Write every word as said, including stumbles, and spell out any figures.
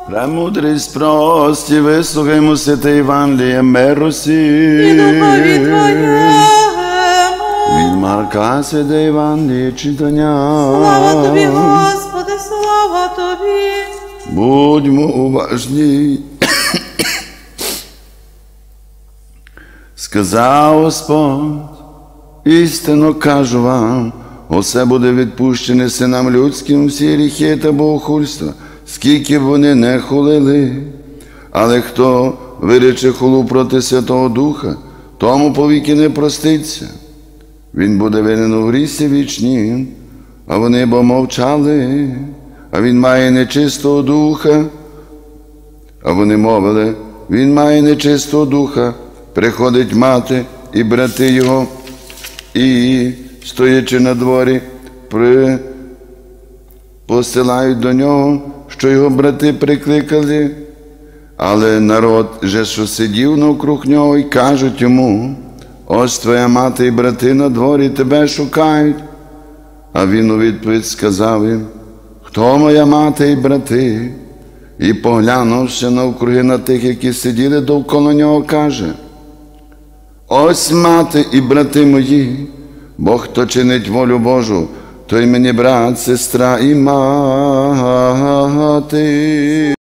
Премудрість прості, вислухаймо святе Євангеліє миру всім. І духові Твоєму. Від Марка святе Євангеліє читання. Слава Тобі, Господи, слава Тобі. Будьмо уважні. Сказав Господь, істинно кажу вам, усе буде відпущене синам людським всі гріхи та богохульства, скільки б вони не хулили. Але хто вирече хулу проти Святого Духа, тому повіки не проститься. Він буде винен у грісі вічні, а вони бо мовчали, а він має нечистого духа. А вони мовили, він має нечистого духа. Приходить мати і брати його, і, стоячи на дворі, при... посилають до нього, що його брати прикликали. Але народ же, що сидів навкруг нього, і кажуть йому, ось твоя мати і брати на дворі тебе шукають. А він у відповідь сказав їм, хто моя мати і брати? І поглянувши навкруги на тих, які сиділи довкола нього, каже, ось мати і брати мої, бо хто чинить волю Божу, той мені брат, сестра і мати.